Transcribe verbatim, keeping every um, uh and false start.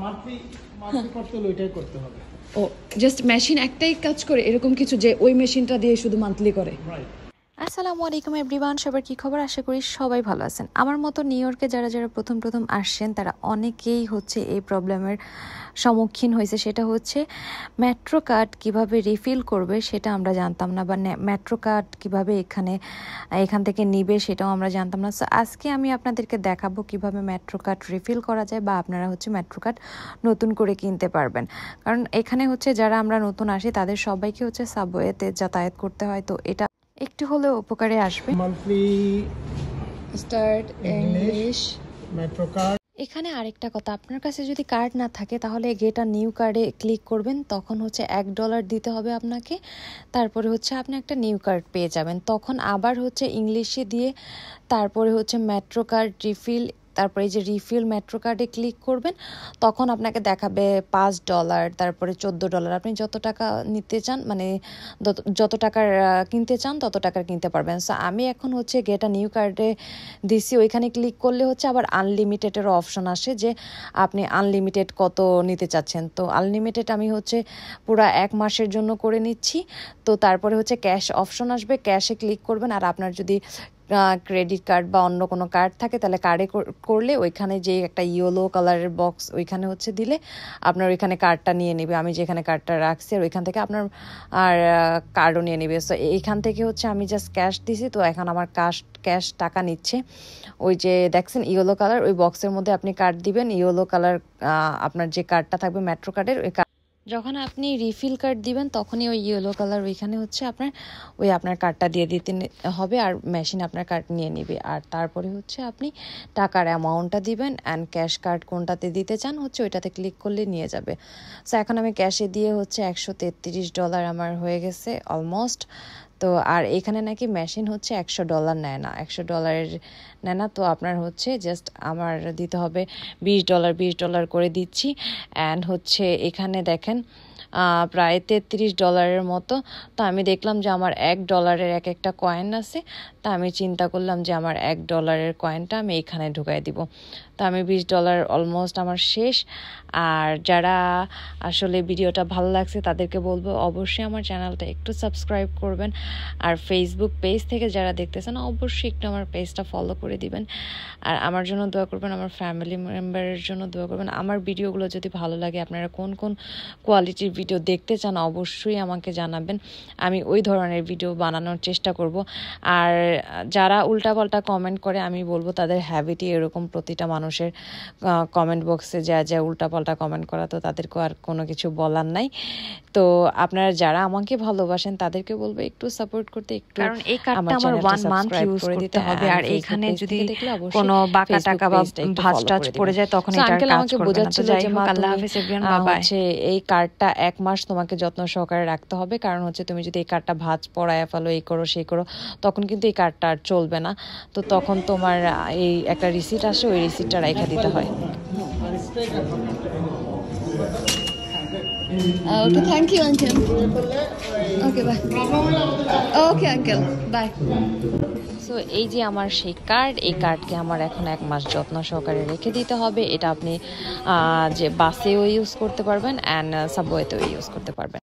Monthly monthly করতে হলে ওইটাই করতে হবে। ও জাস্ট মেশিন একটাই কাজ করে এরকম কিছু যে ওই মেশিনটা দিয়ে শুধু মান্থলি করে? রাইট। আসসালামু আলাইকুম এভরিওয়ান, সবার কী খবর? আশা করি সবাই ভালো আছেন। আমার মতো নিউ ইয়র্কে যারা যারা প্রথম প্রথম আসছেন তারা অনেকেই হচ্ছে এই প্রবলেমের সম্মুখীন হয়েছে। সেটা হচ্ছে মেট্রো কার্ড কীভাবে রিফিল করবে সেটা আমরা জানতাম না, বা মেট্রো কার্ড কীভাবে এখানে এখান থেকে নিবে সেটাও আমরা জানতাম না। সো আজকে আমি আপনাদেরকে দেখাবো কিভাবে মেট্রো কার্ড রিফিল করা যায়, বা আপনারা হচ্ছে মেট্রো কার্ড নতুন করে কিনতে পারবেন। কারণ এখানে হচ্ছে যারা আমরা নতুন আসি তাদের সবাইকে হচ্ছে সাবওয়েতে যাতায়াত করতে হয়, তো এটা একটু হলেও উপকারে আসবে। Monthly start English metro card. এখানে আরেকটা কথা, আপনার কাছে যদি কার্ড না থাকে তাহলে গেট আ নিউ কার্ডে ক্লিক করবেন, তখন হচ্ছে এক ডলার দিতে হবে আপনাকে। তারপরে হচ্ছে আপনি একটা নিউ কার্ড পেয়ে যাবেন। তখন আবার হচ্ছে ইংলিশে দিয়ে তারপরে হচ্ছে মেট্রো কার্ড রিফিল, তারপরে এই যে রিফিল মেট্রো কার্ডে ক্লিক করবেন, তখন আপনাকে দেখাবে পাঁচ ডলার, তারপরে চোদ্দো ডলার। আপনি যত টাকা নিতে চান, মানে যত টাকার কিনতে চান তত টাকার কিনতে পারবেন। সো আমি এখন হচ্ছে গেট আ নিউ কার্ডে দিছি, ওইখানে ক্লিক করলে হচ্ছে আবার আনলিমিটেডেরও অপশন আসে যে আপনি আনলিমিটেড কত নিতে চাচ্ছেন। তো আনলিমিটেড আমি হচ্ছে পুরো এক মাসের জন্য করে নিচ্ছি। তো তারপরে হচ্ছে ক্যাশ অপশন আসবে, ক্যাশে ক্লিক করবেন। আর আপনার যদি ক্রেডিট কার্ড বা অন্য কোনো কার্ড থাকে তাহলে কার্ডে করলে ওইখানে যে একটা ইয়েলো কালারের বক্স ওইখানে হচ্ছে দিলে আপনার ওইখানে কার্ডটা নিয়ে নেবে। আমি যেখানে কার্ডটা রাখছি আর ওইখান থেকে আপনার আর কার্ডও নিয়ে নেবে। সো এইখান থেকে হচ্ছে আমি জাস্ট ক্যাশ দিছি, তো এখন আমার ক্যাশ ক্যাশ টাকা নিচ্ছে। ওই যে দেখছেন ইয়েলো কালার, ওই বক্সের মধ্যে আপনি কার্ড দিবেন। ইয়েলো কালার আপনার যে কার্ডটা থাকবে মেট্রো কার্ডের, ওই যখন আপনি রিফিল কার্ড দিবেন তখনই ওই ইয়েলো কালার ওইখানে হচ্ছে আপনার ওই আপনার কার্ডটা দিয়ে দিতে হবে, আর মেশিন আপনার কার্ড নিয়ে নেবে। আর তারপরে হচ্ছে আপনি টাকার অ্যামাউন্টটা দিবেন, অ্যান্ড ক্যাশ কার্ড কোনটাতে দিতে চান হচ্ছে ওইটাতে ক্লিক করলে নিয়ে যাবে। সো এখন আমি ক্যাশে দিয়ে হচ্ছে একশো তেত্রিশ ডলার আমার হয়ে গেছে অলমোস্ট। তো আর এখানে নাকি মেশিন হচ্ছে একশো ডলার নেয় না, একশো ডলারের নেয় না। তো আপনার হচ্ছে জাস্ট আমার দিতে হবে বিশ ডলার বিশ ডলার করে দিচ্ছি। অ্যান্ড হচ্ছে এখানে দেখেন প্রায় তেত্রিশ ডলারের মতো। তো আমি দেখলাম যে আমার এক ডলারের এক একটা কয়েন আছে, তা আমি চিন্তা করলাম যে আমার এক ডলারের কয়েনটা আমি এখানে ঢুকাই দিব। তো আমি বিশ ডলার অলমোস্ট আমার শেষ। আর যারা আসলে ভিডিওটা ভালো লাগছে তাদেরকে বলবো অবশ্যই আমার চ্যানেলটা একটু সাবস্ক্রাইব করবেন। আর ফেসবুক পেজ থেকে যারা দেখতেছেন অবশ্যই একটু আমার পেজটা ফলো করে দিবেন। আর আমার জন্য দোয়া করবেন, আমার ফ্যামিলি মেম্বারের জন্য দোয়া করবেন। আমার ভিডিওগুলো যদি ভালো লাগে, আপনারা কোন কোন কোয়ালিটির ভিডিও দেখতে চান অবশ্যই আমাকে জানাবেন, আমি ওই ধরনের ভিডিও বানানোর চেষ্টা করব। আর যারা উল্টাপাল্টা কমেন্ট করে আমি বলবো তাদের হ্যাবিটই এরকম, প্রতিটা মানুষের কমেন্ট বক্সে যা যা উল্টাপাল্টা কমেন্ট করা, তো তাদেরকে আর কোনো কিছু বলার নাই। তো আপনারা যারা আমাকে ভালোবাসেন তাদেরকে বলবো একটু সাপোর্ট করতে, একটু কারণ এই কার্ডটা আমার ওয়ান মান্থ ইউজ করতে হবে। আর এখানে যদি কোনো বাঁকা টাকা বা ভাঁজ টাচ পড়ে যায় তখন এটা কাজ আমাকে বোঝাচ্ছিল যে আল্লাহ হাফেজ এভরিওয়ান, বাই বাই। হচ্ছে এই কার্ডটা এক মাস তোমাকে যত্ন সহকারে রাখতে হবে, কারণ হচ্ছে তুমি যদি এই কার্ডটা ভাঁজ পড়ায় ফেলো, এই করো সেই করো, তখন কিন্তু এই কার্ডটা আর চলবে না। তো তখন তোমার এই একটা রিসিট আসে, ওই রিসিটটা রেখে দিতে হয়। Okay, thank you, uncle. Okay, bye. Okay, uncle. Bye. So এই যে আমার সেই কার্ড, এই কার্ডকে আমার এখন এক মাস যত্ন সহকারে রেখে দিতে হবে। এটা আপনি যে বাসেও ইউজ করতে পারবেন অ্যান্ড সাবওয়েতেও ইউজ করতে পারবেন।